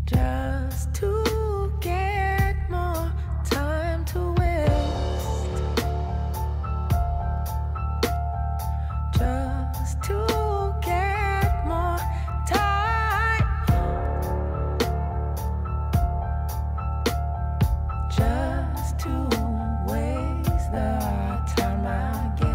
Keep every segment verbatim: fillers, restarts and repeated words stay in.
just to get more time to waste, just to get more time, just to waste the time I get.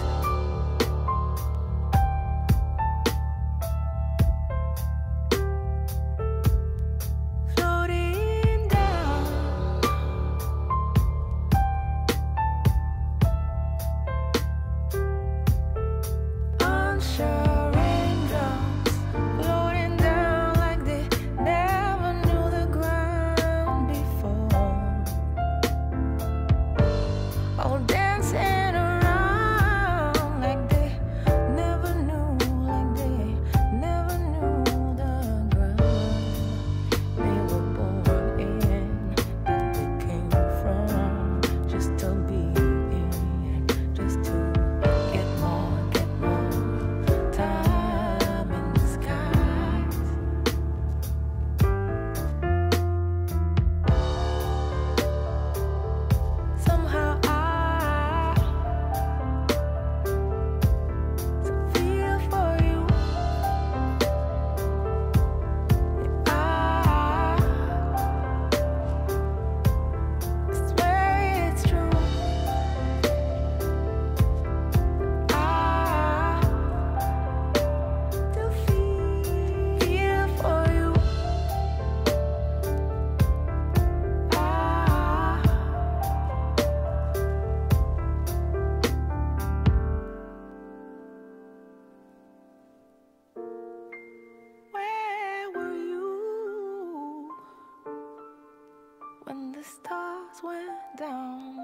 When the stars went down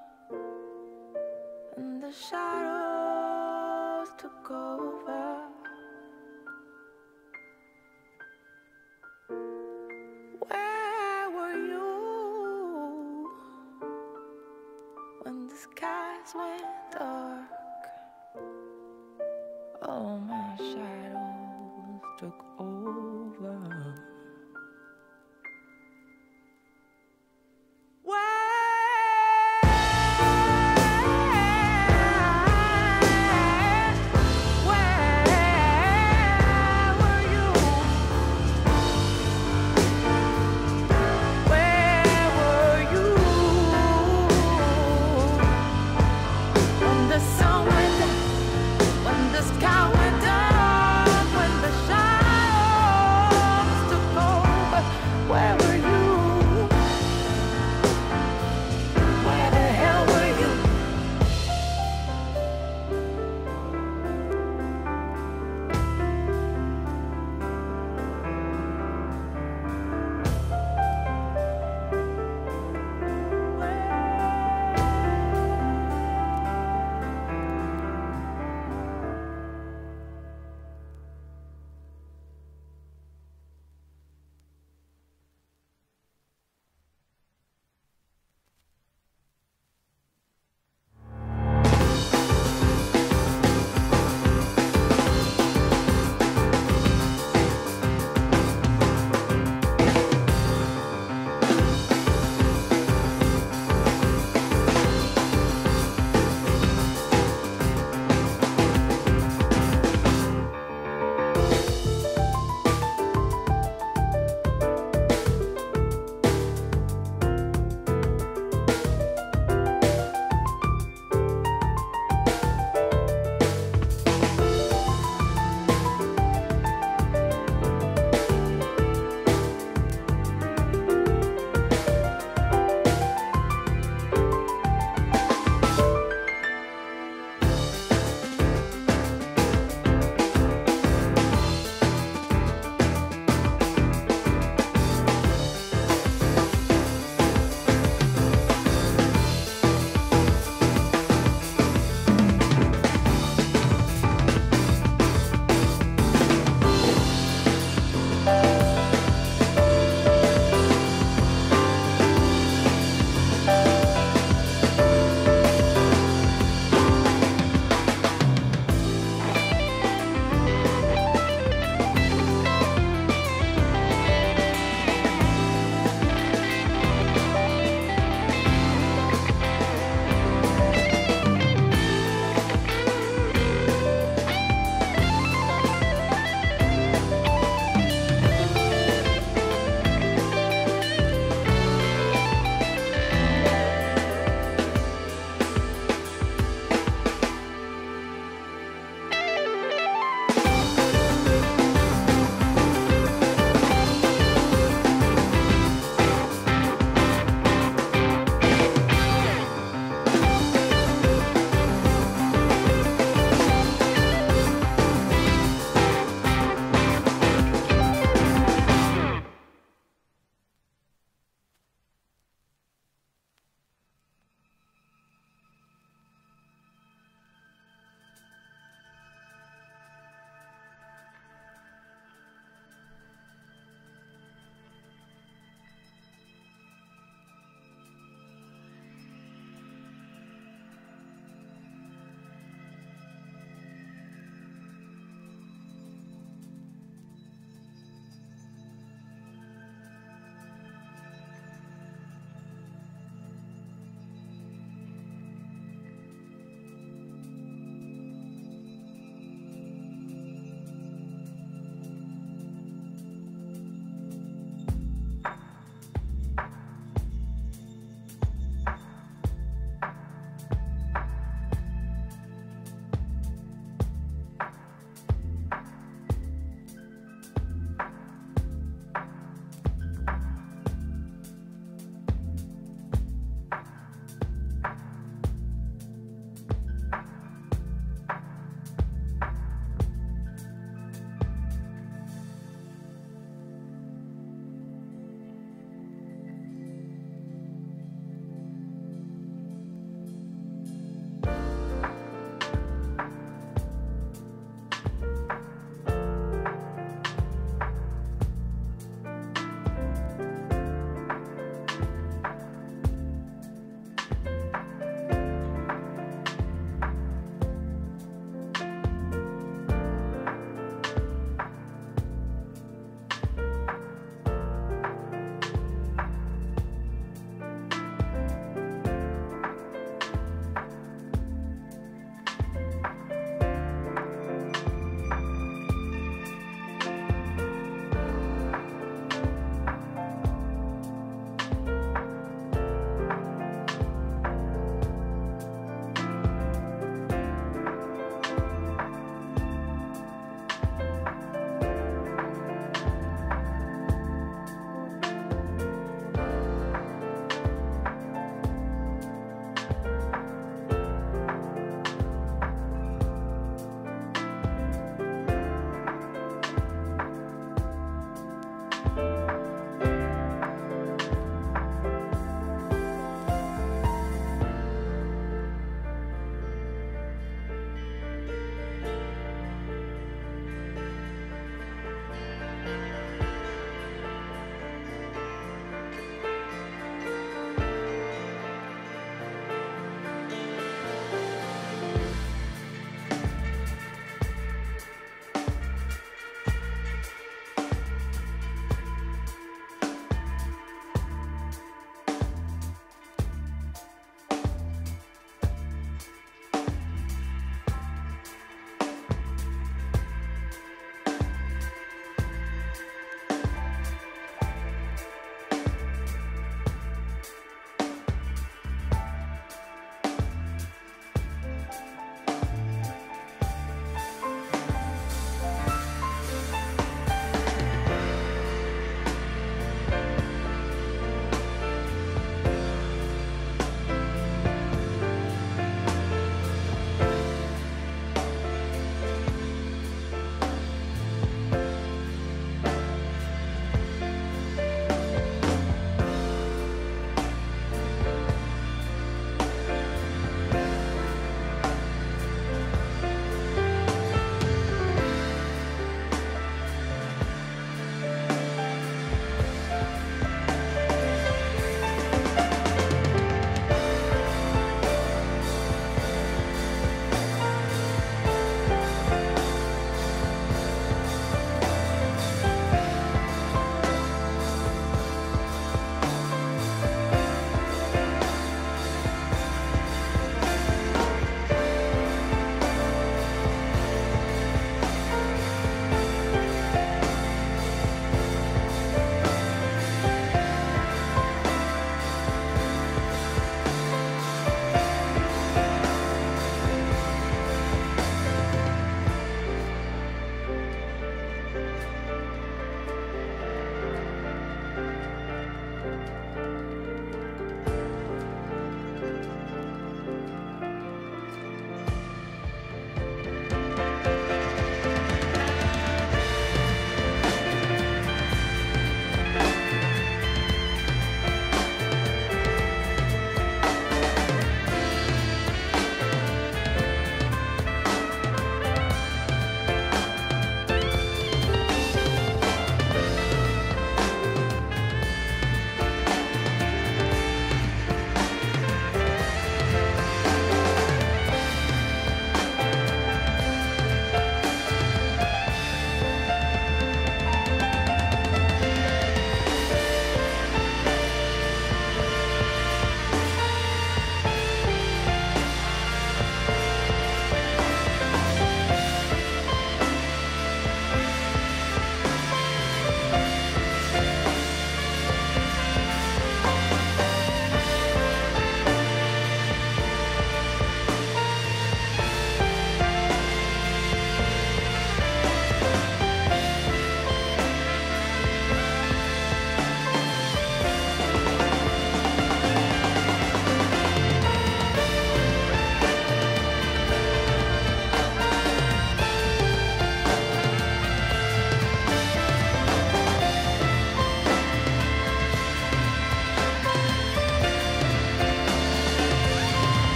and the shadows took over, where were you when the skies went dark? Oh, my shadows took over. The sun went down, when the sky went down.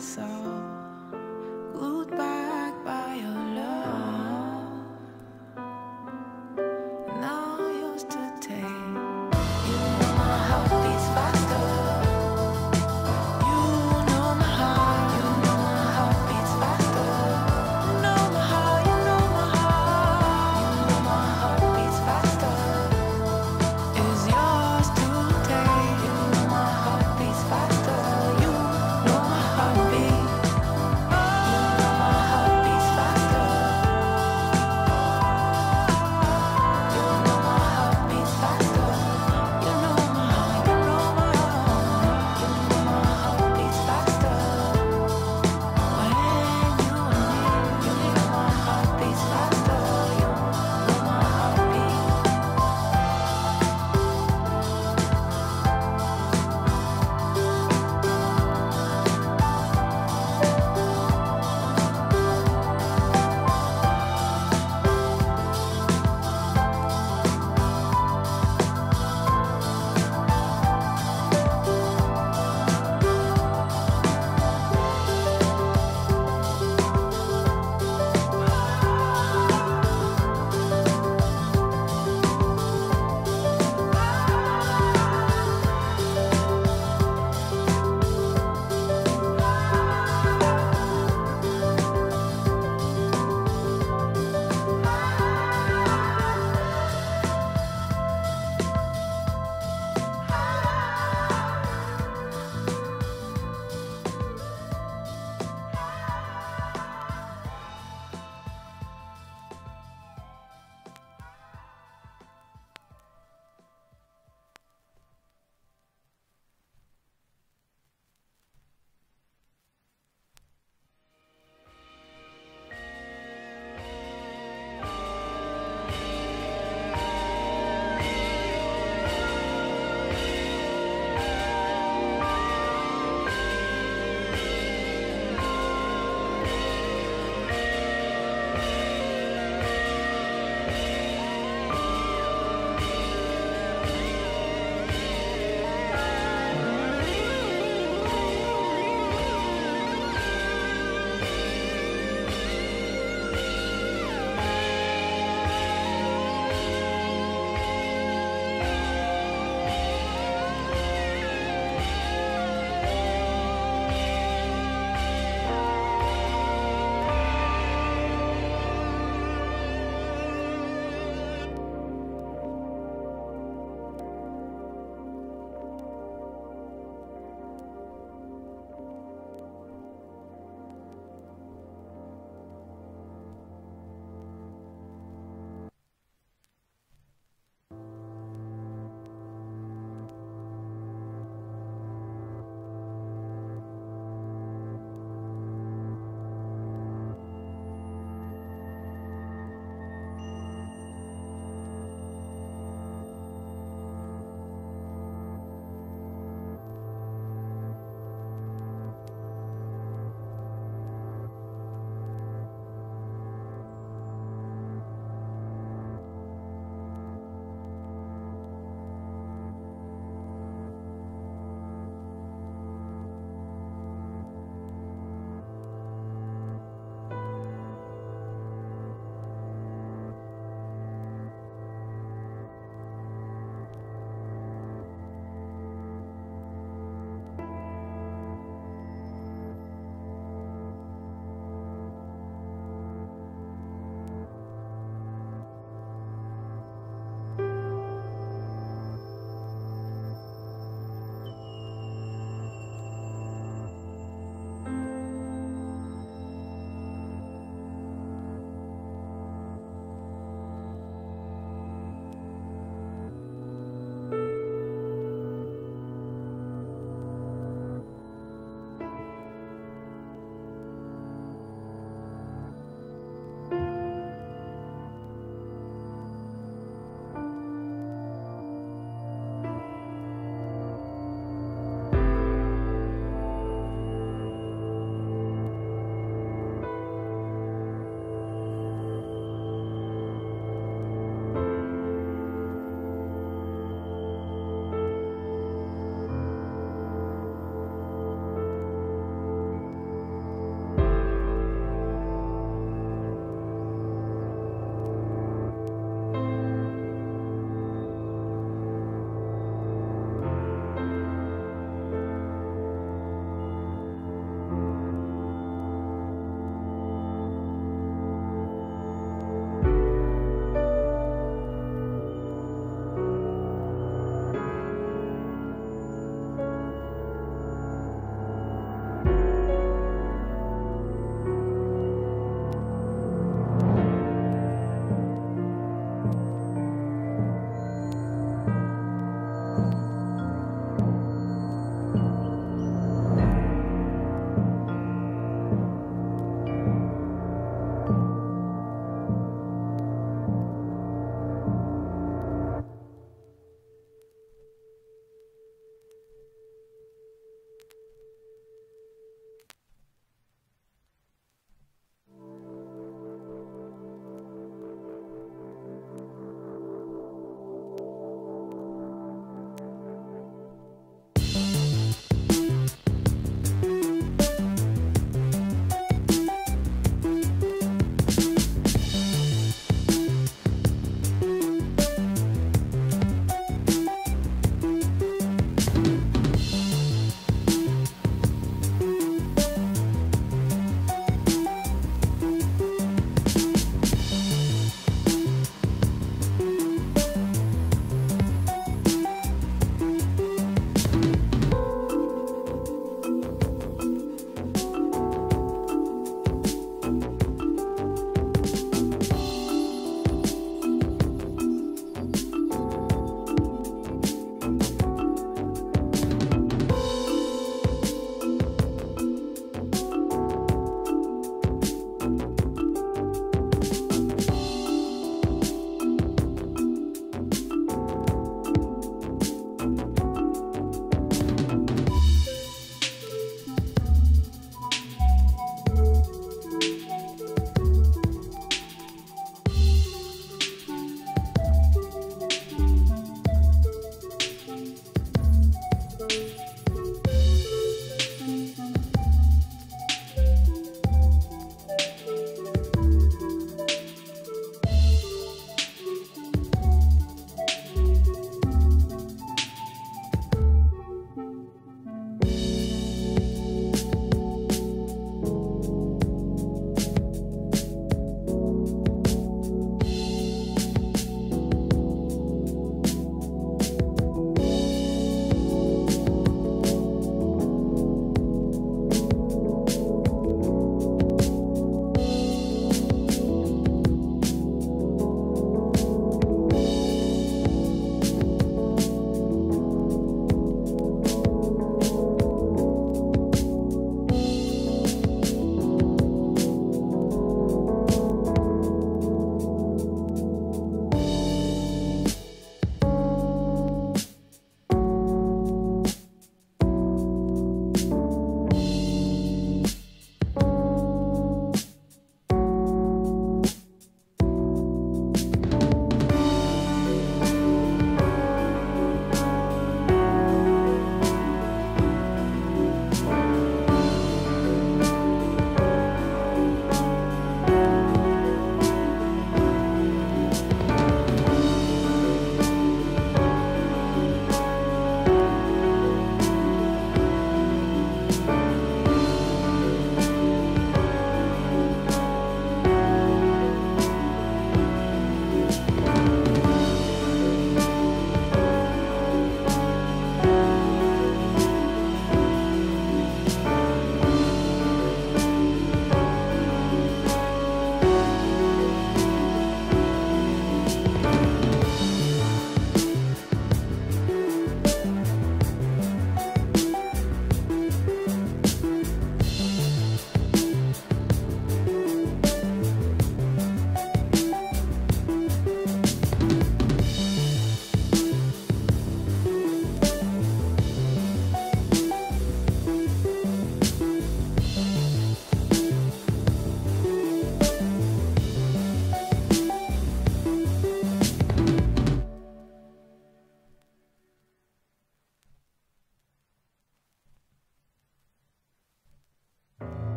myself, glued back by your love. Now yours to take. You know my heart beats faster. You know my heart. You know my heart beats faster. You know my heart. You know my heart. You know my heart beats faster. Is yours to take. You know my heart beats faster. You know my heartbeat.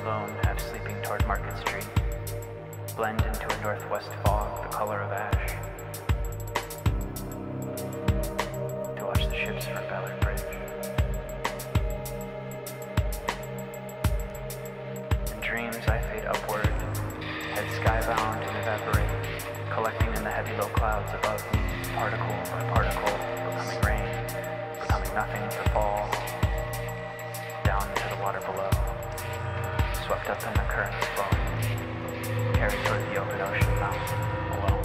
alone, half sleeping toward Market Street, blend into a northwest fog the color of ash, to watch the ships from Ballard Bridge. In dreams I fade upward, head skybound and evaporate, collecting in the heavy low clouds above me, particle by particle, becoming rain, becoming nothing to fall down into the water below, swept up in the currents flowing, carried toward the open ocean mouth, alone.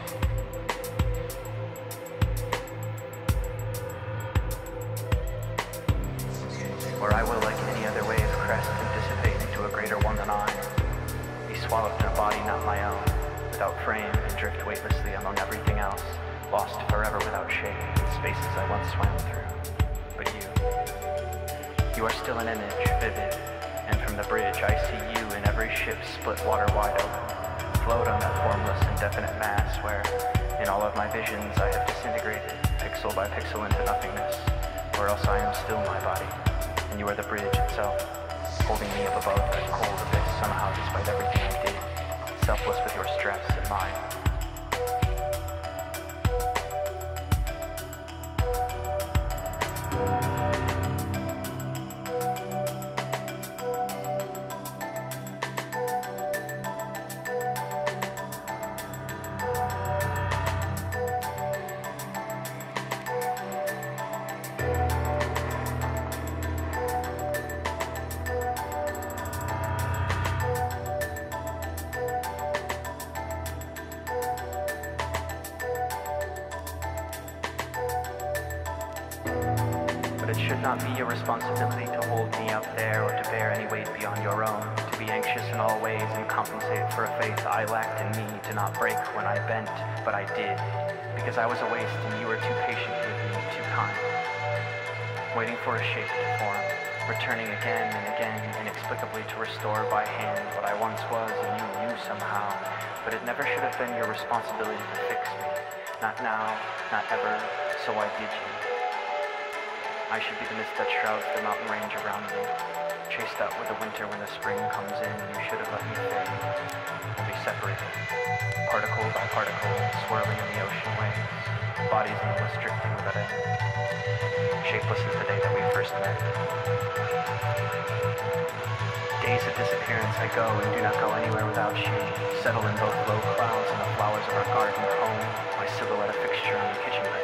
Where I will, like any other wave, crest and dissipate into a greater one than I, be swallowed in a body not my own, without frame, and drift weightlessly among everything else, lost forever without shade in spaces I once swam through. But you, you are still an image, vivid, and from the bridge I see you in every ship split water wide open, float on that formless, indefinite mass where, in all of my visions, I have disintegrated, pixel by pixel into nothingness, or else I am still my body, and you are the bridge itself, holding me up above that cold abyss somehow despite everything I did, selfless with your stress and mine. But it should not be your responsibility to hold me up there or to bear any weight beyond your own, to be anxious in all ways and compensate for a faith I lacked in me to not break when I bent, but I did, because I was a waste and you were too patient with me, too kind, waiting for a shape to form, returning again and again inexplicably to restore by hand what I once was and you knew somehow, but it never should have been your responsibility to fix me, not now, not ever, so I did you. I should be the mist that shrouds the mountain range around me, chased out with the winter when the spring comes in, and you should have let me fade, and be separated, particle by particle, swirling in the ocean waves, bodies endless drifting without end, shapeless as the day that we first met. Days of disappearance I go and do not go anywhere without you, settle in both low clouds and the flowers of our garden home, my silhouette a fixture on the kitchen